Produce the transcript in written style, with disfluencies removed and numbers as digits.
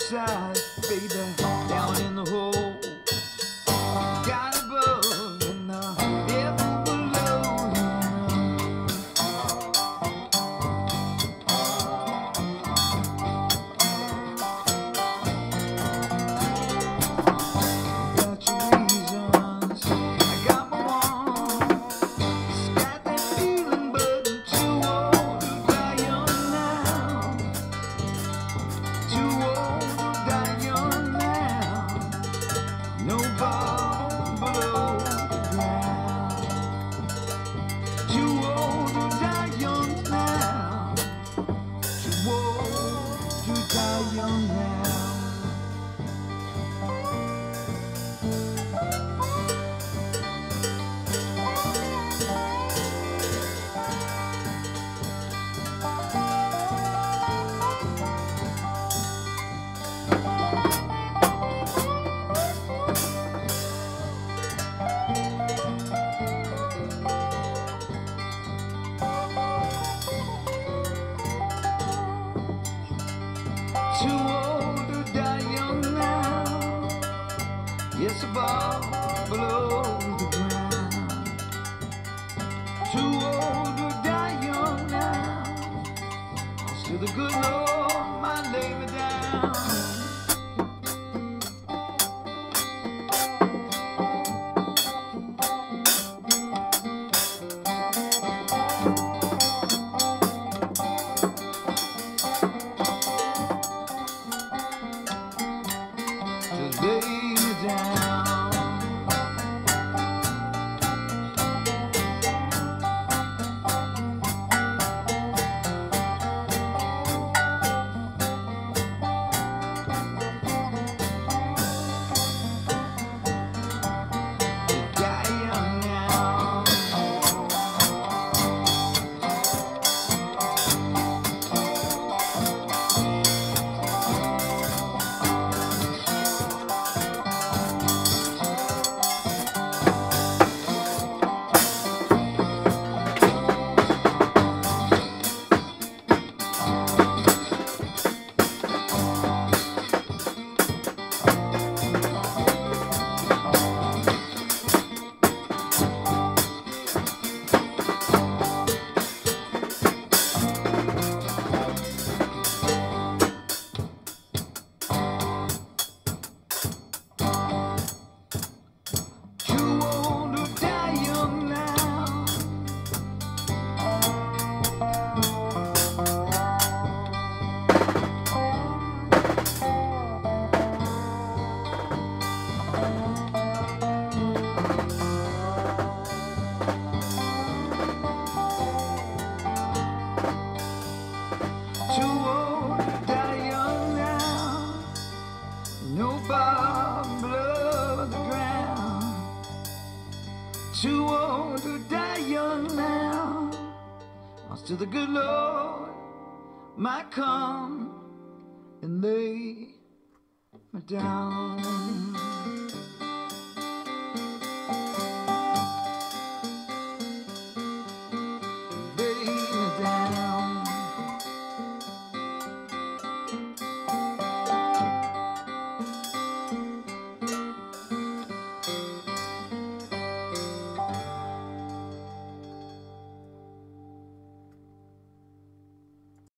side, baby, down in the hole. Got a bug in the air below. Got your reasons, I got my ones. Got that feeling, but I'm too old to die young now. Too old to die young now. No bomb below the ground. Too old to die young now. Too old to die young now. Too old to die young now. Yes, above, below the ground. Too old to die young now. Still the good Lord might lay me down. Just lay me down. Die young now. Too old to die young now. No bomb below the ground. Too old to die young now. Still the good Lord might come and lay me down.